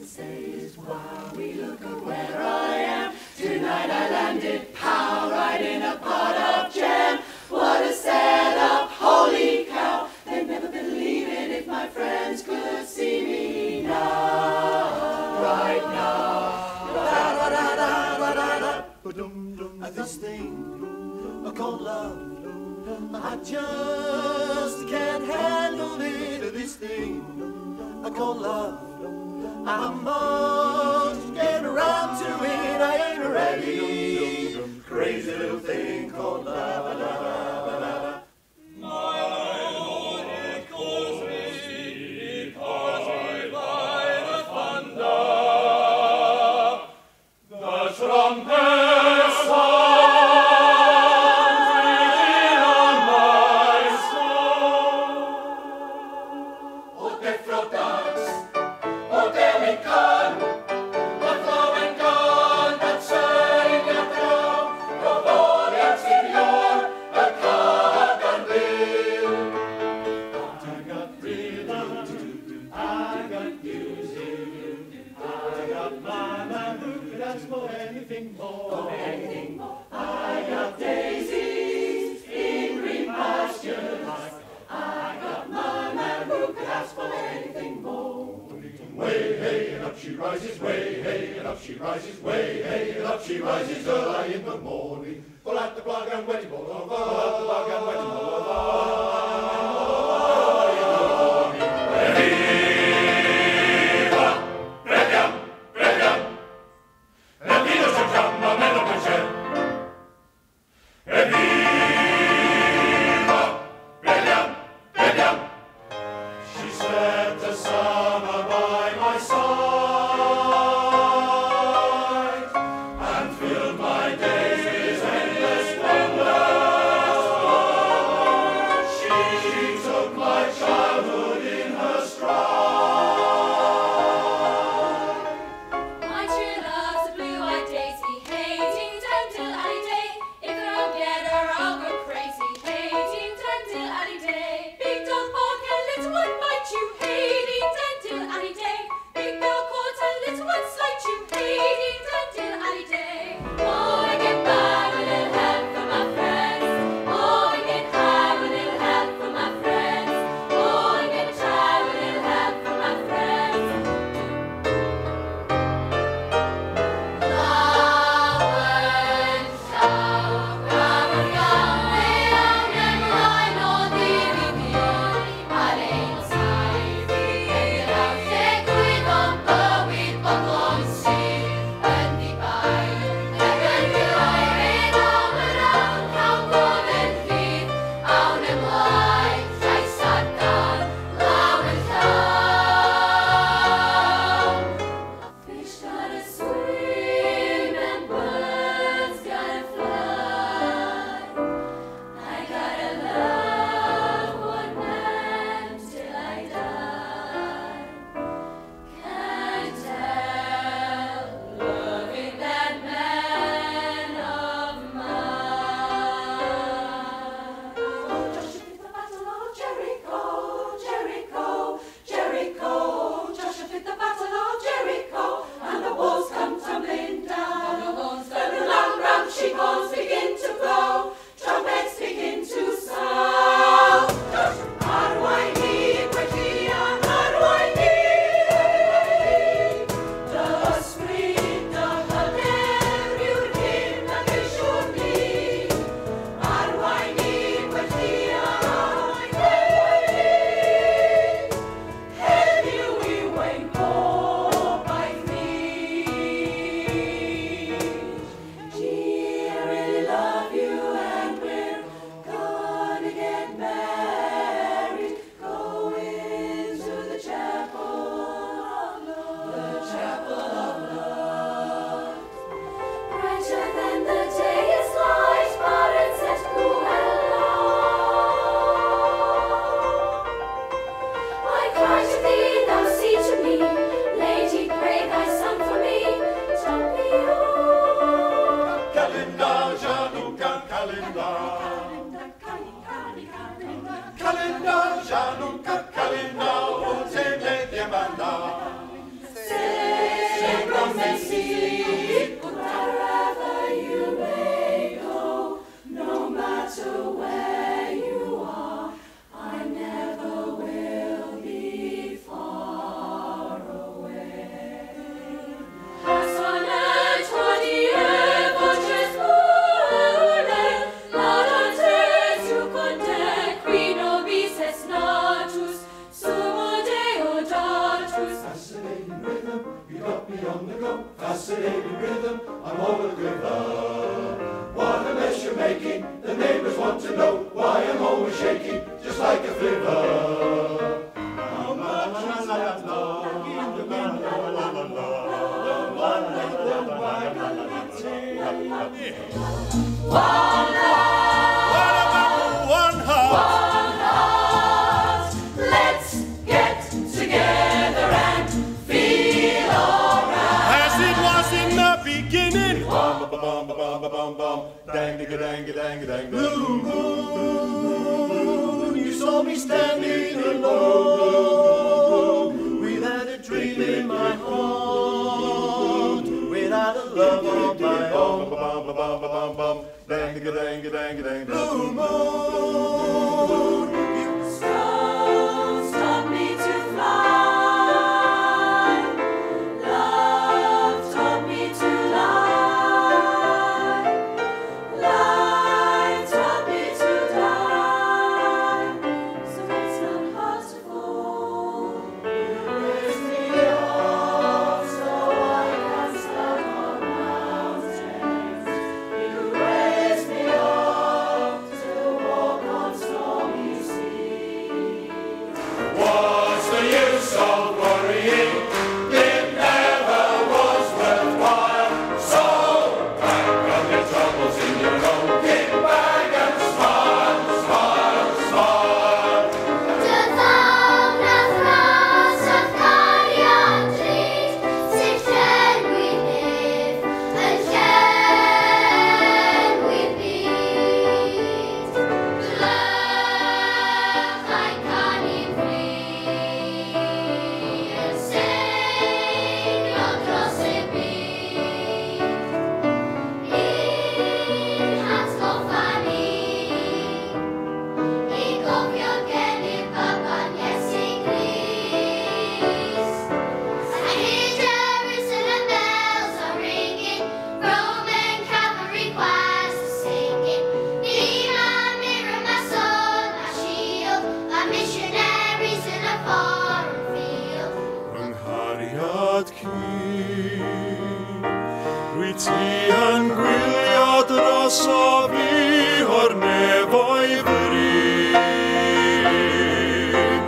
can say is wow, we look at where I am. Tonight I landed, pow, right in a pot of jam. What a setup, holy cow. They'd never believe it if my friends could see me now, right now. This thing called love, I just can't handle it. This thing called love, I must get around to it. I ain't ready. Crazy little thing called love. My Lord, it calls me by the thunder, the trumpet sounds within my soul. Oh, te frotas, oh, te lincoln, the flowing gun that sang your throne, your glory, Signor, the cotton bill. I got rhythm, I got music, I got my man who could ask for anything more. I got daisies in green pastures, I got my man who could ask for anything more. Way, hey, and up she rises, way, hey, and up she rises, way, hey, and up she rises early in the morning. Pull out the plug and wedding ball, pull out the plug and wedding ball. She slept the summer by my side and filled my days with endless wonder. She took my childhood in her stride. My true love's a blue-eyed daisy, hating Dandel Alley Day. If I don't get her, I'll go crazy, hating Dandel Alley Day. Big dog bark and little one bite you, hating Dandel Alley Day. Big bell court and little one slight you, hating Dandel Alley Day. Oh, I get by with a little help from my friends. Oh, I get high with a little help from my friends. Oh, I get dry with a little help from my friends. Fish gotta swim and birds gotta fly. I gotta love one man till I die. Can't help loving that man of mine. Oh, Joshua fit the battle of Jericho, Jericho, Jericho. Joshua fit the battle of Jericho, and the walls come tumbling down. The long round sheep horns begin to blow, trumpets begin to sound. Arwaini, Quetia, Arwaini, the spirit of the Lord in the Vishuni. Arwaini, Quetia, Arwaini, have you we wait more by me? Gee, I really love you and we're gonna get married. Go into the chapel of love, the chapel of love. Brighter than the day is light, but it's set cool and low. I cry to thee, thou see to me. Lady, pray thy son for me. Topio. Calendar, Januka, calendar. Calendar, Januka, calendar. Wote me diamanda. river. How much is that love in the wind? One heart. Let's get together and feel alright. As it was in the beginning. Bum ba bum ba bum ba bum bum. Dang dang dang dang dang. Blue moon, you saw me standing alone, without a dream in my heart, without a love of my own. Bum ba bum ba bum bum. Dang dang dang dang dang. Blue moon, you Stars taught me to fly. Love taught me to lie. Life taught me to die. So it's not hard to fall. You raised me up so I can stand on mountains. You raised me up to walk on stormy seas. What's the use of worrying? It never was worthwhile. So pack up your troubles in your own kit bag and smile, smile, smile. The sound of flowers of guardian trees, sing share we live and share we beat. Glögg ein kann ihn fly and sing across the beat. In hans kompani, I Gofjörgen i pappan Jesse Gris. I hear Jerusalem bells are ringing, Roman cavalry choirs are singing. Be my mirror, my sword, my shield, my missionaries in a foreign field. Yng nghariad King, dwi ti yn gwylio dros o fi o'r nefoedd yr un.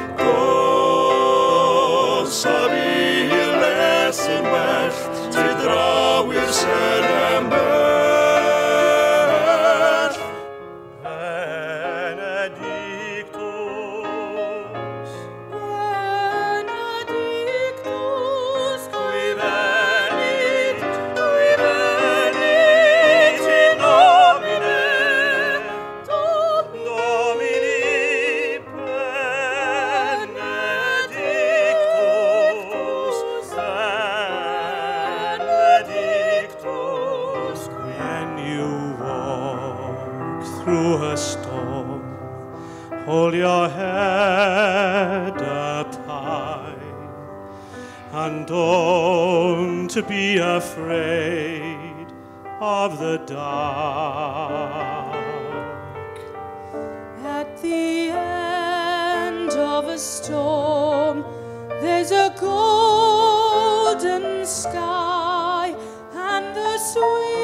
Dos a fi les yn well, ti draw i'r ser embell. Benedictus, Benedictus, qui venit in nomine Domini Benedictus, Benedictus. When you walk through a storm, hold your head up high, and don't be afraid of the dark. At the end of a storm, there's a golden sky and the sweet